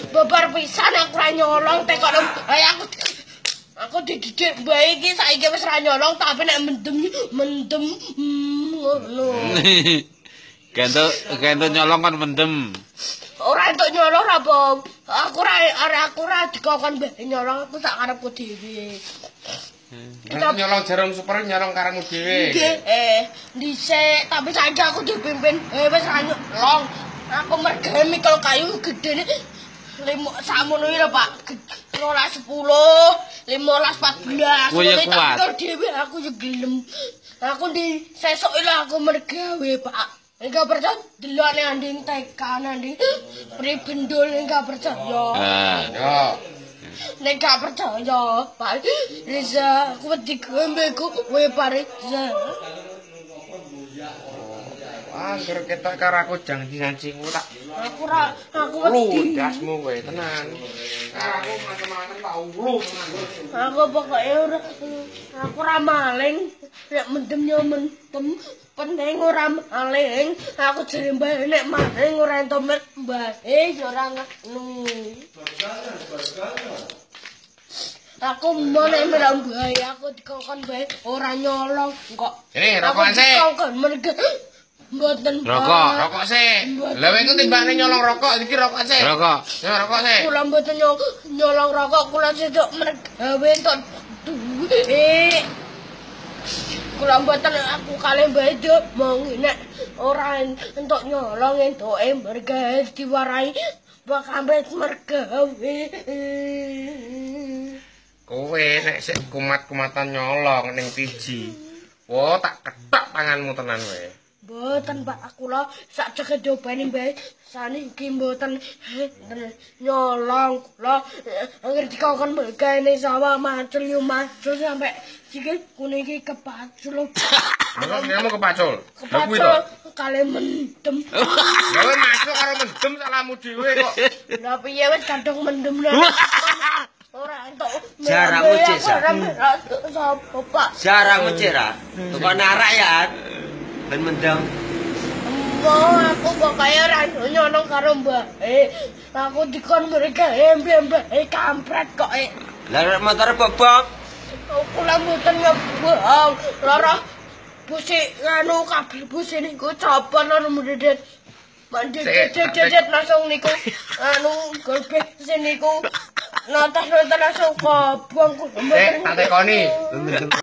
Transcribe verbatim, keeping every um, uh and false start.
babar pisan aku ra nyolong tekono. Ayo aku aku dididik bae iki saiki wis ra nyolong tapi nek mendem mendem ngono. Gento gento nyolong kan mendem. Ora entuk nyolong apa? Aku ra aku ra dikokon bae nyolong aku sak karepku dhewe. Kita nyolong jarum super nyolong karangmu dhewe. Nggih, eh dhisik tapi saiki aku dipimpin eh wis ra nyolong. Aku mergawe mikul kayu gedene lima samono iki lho Pak. lima sepuluh, lima belas, empat belas. Aku dhewe aku yo gelem. Aku di sesuk iki aku mergawe Pak. Enggak percaya delok ning anding tekan anding pribendul enggak percaya. Ah. Nek gak percaya, Pak Riza, aku wedi gembeku kowe Pariza. Angger ketok karo aku jang dinancingu tak. Aku ra aku wedi. Lu dasmu kowe tenan. Aku macam-macam tak ulu tenan. Aku pokoke ora aku ra maling. Nek mendem yo mendem, penting ora maling. Aku jare mbah nek maling ora entuk mbae yo ora ngono. Aku mau nek merang bae aku dikongkon bae ora nyolong kok. Ini rokokan sih. Dikongkon mergo mboten Rokok, rokok sih. Lah iku timbangane nyolong rokok iki rokok sih. Rokok. Ya rokok sih. Kula mboten nyolong rokok, kula sesuk mergawe entuk duwe. Kula mboten aku kalih bae mong nek ora entuk nyolong entuke mergawe diwarai bakambet mergawe. Kowe nek sik kumat-kumatan nyolong ning tiji. Wo tak ketok tanganmu tenan kowe. Mboten Pak, aku lho sak ceget jobane bae saniki mboten nyolong kula anggere dikokon mergawe ning sawah macul yo macul sampe sikil kuning iki kepacul. Kamu kepacul. Kepacul kale mendem. Gawe masuk karo mendem salamu dhewe kok. Lah piye wis kadung mendem lho. Ora entuk. Jarang ucik sak. Sapa Pak? Jarang ucik ra. Tukang narak ya. Ben mendang. Mbok aku pokoke ora nyolong karo mbae. Aku dikon mereka embe-embe kampret kok. Lah motor bobok. Kula mboten ngebong. Lara busi nganu kabel busi niku coba lho mendedet. Mandedet langsung niku anu golbeh siniku. Nonton-nonton langsung kobong. Eh, tak tekoni.